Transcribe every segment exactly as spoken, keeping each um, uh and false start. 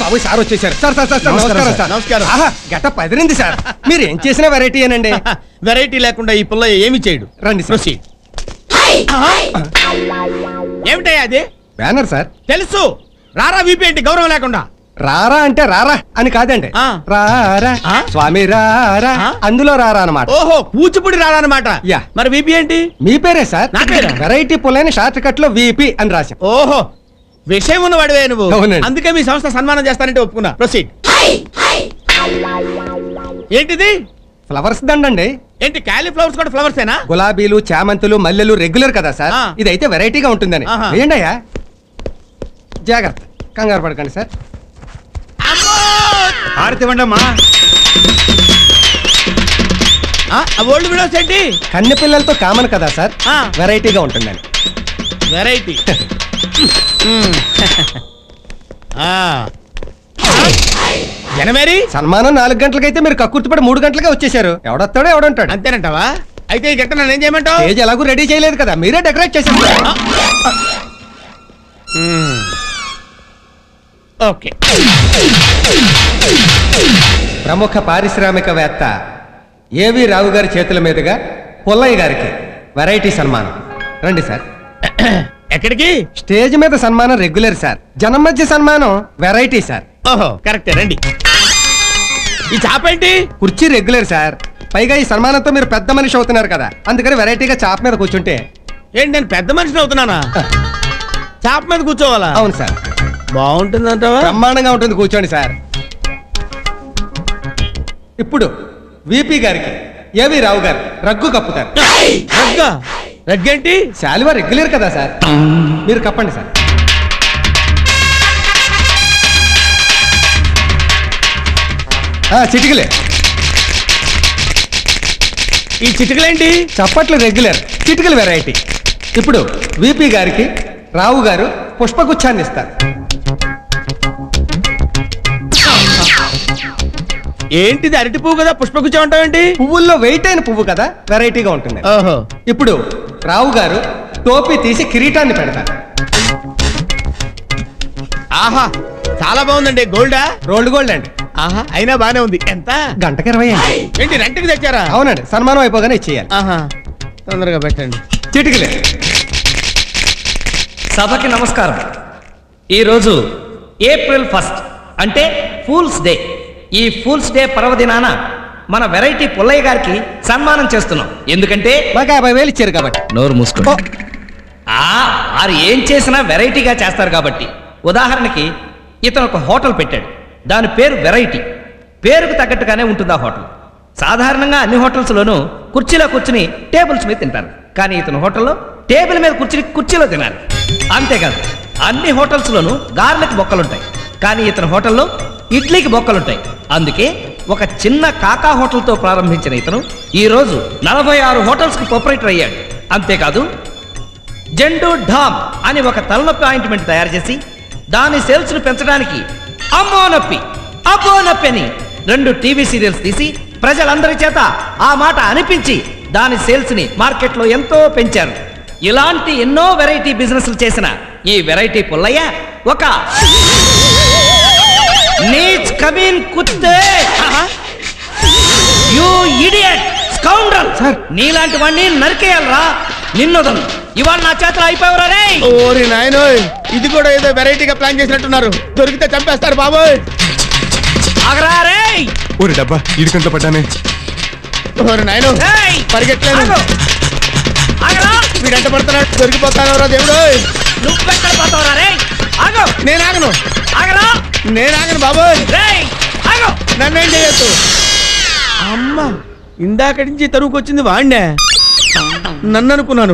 బాబు sir వచ్చేసారు. Sir sir sir నమస్కారం sir. నమస్కారం. ఆహా గట్ట పదిరింది సార్. మీరు ఏం చేసినా వెరైటీ ఏనండి. వెరైటీ లేకుండా ఈ పుల్ల ఏమి చేయడు. రండి ప్రొసీడ్. ఏమిటయ్యా అది? Banner sir. తెలుసు. రారా వీపీ ఏంటి గౌరవం లేకుండా? రారా అంటే రారా అని కాదండి. రారా స్వామి రారా అందులో రారా అన్నమాట. ఓహో కూచిపూడి రారా అన్నమాట. యా మరి వీపీ ఏంటి? మీ పేరే సార్. నా పేరు. వెరైటీ పుల్లని షార్ట్ కట్ లో వీపీ అని రాశాం. ఓహో విషయం ఉన్నవాడివే నువ్వు. అందుకే మీ సంస్థ సన్మానం చేస్తానంటే ఒప్పుకున్నా. ప్రొసీడ్. ఏంటిది? ఫ్లవర్స్ దండండి. ఏంటి కాలీఫ్లవర్స్ కూడా ఫ్లవర్స్ ఏనా? గులాబీలు చామంతులు మల్లెలు రెగ్యులర్ కదా సార్. ఇదైతే వెరైటీగా ఉంటుందని. ఏంటి అయ్యా జాగ్రత్త కంగారు పడకండి సార్. ఓల్డ్ విడోస్ ఏంటి? కన్నె పిల్లలతో కామన్ కదా సార్. వెరైటీగా ఉంటుందని. వెరైటీ. జనమేరీ సన్మానం నాలుగు గంటలకైతే మీరు కక్కుర్తిపడి మూడు గంటలకే వచ్చేసారు. ఎవడొస్తాడో ఎవడంటాడు. అంతేనంటావా? అయితే ఈ గంట నన్ను ఏం చేయమంటావు? స్టేజ్ ఎలాగూ రెడీ చేయలేదు కదా, మీరే డెకరేట్ చేశారు. ఓకే. ప్రముఖ పారిశ్రామికవేత్త ఏవి రావు గారి చేతుల మీదుగా పుల్లయ్య గారికి వెరైటీ సన్మానం. రండి సార్. ఎక్కడికి? స్టేజ్ మీద సన్మానం రెగ్యులర్ సార్, జనం మధ్య సన్మానం వెరైటీ సార్. ఓహో కరెక్టే. రండి. ఈ చాప ఏంటి? కుర్చీ రెగ్యులర్ సార్, పైగా ఈ సన్మానంతో మీరు పెద్ద మనిషి అవుతున్నారు కదా, అందుకని వెరైటీగా చాప మీద కూర్చుంటే. ఏంటి నేను పెద్ద మనిషిని అవుతున్నానా? చాప మీద కూర్చోవాలా? అవును సార్. బాగుంటుంది అంటావా? బ్రహ్మాండంగా ఉంటుంది, కూర్చోండి సార్. ఇప్పుడు విపి గారికి ఏవి రావు గారు రగ్గు కప్పుతారు. రగ్గా? రగ్గేంటి? శాలువా రెగ్యులర్ కదా సార్, మీరు కప్పండి సార్. చిటికలే. ఈ చిటికలేంటి? చప్పట్లు రెగ్యులర్, చిటికలు వెరైటీ. ఇప్పుడు విపి గారికి రావు గారు పుష్పగుచ్చాన్ని ఇస్తారు. ఏంటిది? అరటి పువ్వు కదా, పుష్పగుచ్చం అంటావేంటి? పువ్వుల్లో వెయిట్ అయిన పువ్వు కదా, వెరైటీగా ఉంటుంది. ఓహో. ఇప్పుడు రావు గారు టోపీ తీసి కిరీటాన్ని పెడతారు. ఆహా చాలా బాగుందండి. గోల్డా? రోల్డ్ గోల్డ్ అండి. ఆహా అయినా బానే ఉంది. ఎంత? గంటకి ఇరవై అండి. ఏంటి రెంట్కి తెచ్చారా? అవునండి, సన్మానం అయిపోగానే ఇచ్చేయాలి. ఆహా తొందరగా పెట్టండి. చిటికలే. సభకి నమస్కారం. ఈరోజు ఏప్రిల్ ఫస్ట్ అంటే ఫూల్స్ డే. ఈ ఫూల్స్ డే పర్వదినాన మన వెరైటీ పుల్లయ్య గారికి సన్మానం చేస్తున్నాం. ఎందుకంటే మాకు యాభై వేలు ఇచ్చారు కాబట్టి. నోరు మూసుకో. వారు ఏం చేసినా వెరైటీగా చేస్తారు కాబట్టి. ఉదాహరణకి ఇతను ఒక హోటల్ పెట్టాడు, దాని పేరు వెరైటీ. పేరుకు తగ్గట్టుగానే ఉంటుంది ఆ హోటల్. సాధారణంగా అన్ని హోటల్స్లోనూ కుర్చీలో కూర్చుని టేబుల్స్ మీద తింటారు, కానీ ఇతను హోటల్లో టేబుల్ మీద కూర్చుని కుర్చీలో తినాలి. అంతేకాదు అన్ని హోటల్స్లోనూ గార్లిక్ బొక్కలుంటాయి, కానీ ఇతను హోటల్లో ఇడ్లీకి బొక్కలుంటాయి. అందుకే ఒక చిన్న కాకా హోటల్తో ప్రారంభించిన ఇతను ఈరోజు నలభై ఆరు హోటల్స్కి ప్రొపరేటర్ అయ్యాడు. అంతేకాదు జెండు ఢామ్ అని ఒక తలనొప్పి ఆయింట్మెంట్ తయారు చేసి దాని సేల్స్ను పెంచడానికి అమ్మో నొప్పి అబ్బో నొప్పి అని రెండు టీవీ సీరియల్స్ తీసి ప్రజలందరి చేత ఆ మాట అనిపించి దాని సేల్స్ని మార్కెట్లో ఎంతో పెంచారు. ఇలాంటి ఎన్నో వెరైటీ బిజినెస్లు చేసిన ఈ వెరైటీ పుల్లయ్య ఒక నీచ్ కమీన్ కుత్తే యు ఇడియట్ స్కౌండ్రల్. నీలాంటి వాడిని నరికేయాలరా, నిన్నొదను. ఇవాళ నా చేతులు అయిపోయారా రే? ఓరి నాయనోయ్, ఇది కూడా ఏదో వెరైటీగా ప్లాన్ చేసినట్టున్నారు. దొరికితే చంపేస్తారు బాబోయ్. ఆగరా రే. ఓరి డబ్బా ఇడికంత పడ్డానే. ఓరి నాయనో పరిగెట్టలేదు. ఆగరా. వీడంట పడుతున్నాడు, దొరికిపోతానవరా దేవుడు. నువ్వెక్కడ పోతావరా రే? ఆగో. నేను ఆగను. ఆగరా. నేను ఆగను బాబోయ్. రేయ్ ఆగో. నన్నేం చేయొద్దు. అమ్మా ఇందాక నుంచి తరువుకొచ్చింది వాణ్ణే. నన్ను అనుకున్నాను.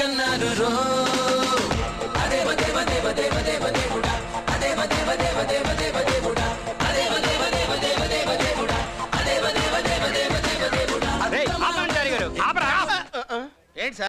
దేవ దేవ దేవ దేవ దేవ దేవుడా, దేవ దేవ దేవ దేవ